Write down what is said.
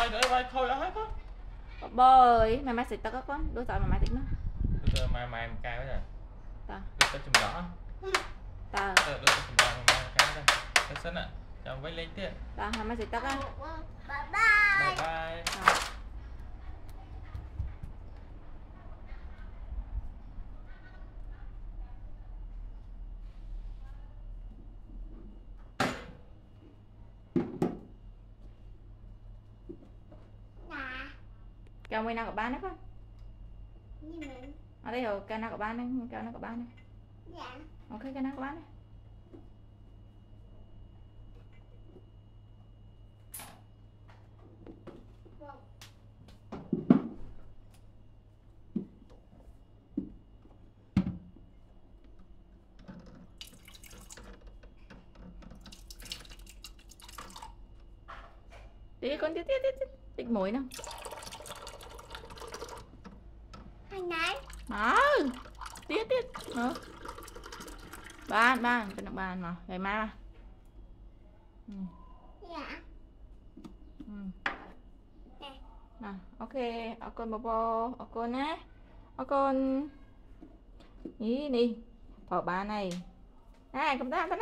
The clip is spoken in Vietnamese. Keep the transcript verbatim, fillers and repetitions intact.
bay nữa bay thôi đó hết con. Bơi mày mai xịt tao có con đôi tao mày mai tính nó Đưa mày mày một cái bây giờ ta đưa tao chùm đỏ ta đưa tao chùm đỏ mày cái đây tao sân ạ chào với lấy tiền ta mày mai xịt tao á Bye bye. bye bye. Kêu mày nào của ba nữa con Nhưng mình ở đây rồi kêu nào của ba này kêu nào của ba này dạ ok kêu nào của ba này đi con tiếp tiếp tiếp tiếp tích mũi nào hai nãy đó tiếp tiếp nữa ba ba cái nặng ba mà ngày mai mà ừ. dạ Ừ. nè Nè, ok, ở con bò bò, ở con á, ở con, ý đi, thỏ ba này, này, cầm ta,